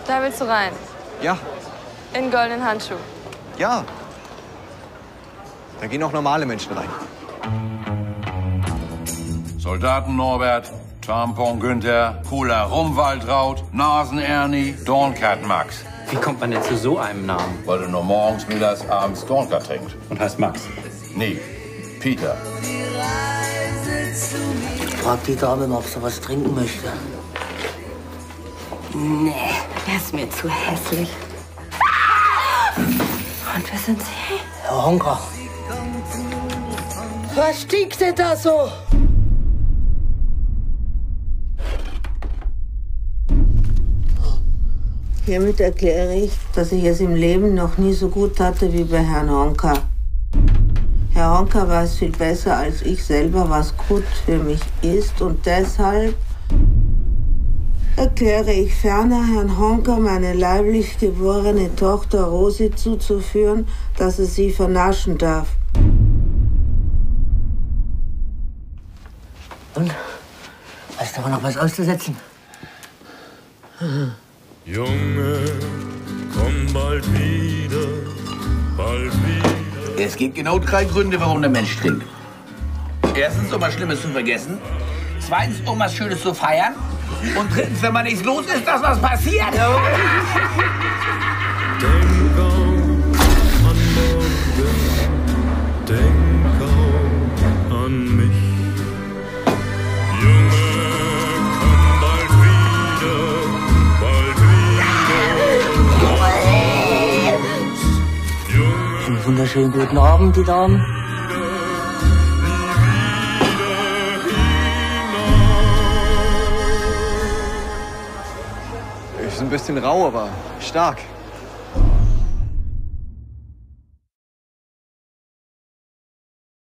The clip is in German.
Da willst du rein? Ja. In den goldenen Handschuh? Ja. Da gehen auch normale Menschen rein. Soldaten Norbert, Tampon Günther, Cooler Rumwaldraut, Nasen Ernie, Dornkat Max. Wie kommt man denn zu so einem Namen? Weil du nur morgens, mittags, abends Dornkat trinkst. Und heißt Max? Nee, Peter. Frag die Dame mal, ob sie was trinken möchte. Nee, der ist mir zu hässlich. Und wer sind Sie? Herr Honka. Was stinkt denn da so? Hiermit erkläre ich, dass ich es im Leben noch nie so gut hatte wie bei Herrn Honka. Herr Honka weiß viel besser als ich selber, was gut für mich ist, und deshalb erkläre ich ferner Herrn Honka, meine leiblich geborene Tochter Rosi zuzuführen, dass er sie vernaschen darf. Und? Hast du aber noch was auszusetzen? Junge, komm bald wieder, bald wieder. Es gibt genau 3 Gründe, warum der Mensch trinkt. Erstens, um was Schlimmes zu vergessen. Zweitens, um was Schönes zu feiern. Und drittens, wenn man nichts los ist, dass was passiert. Denk auch an morgen, denk auch an mich. Junge, komm bald wieder, bald wieder. Einen wunderschönen guten Abend, die Damen. Ist ein bisschen rau, aber stark.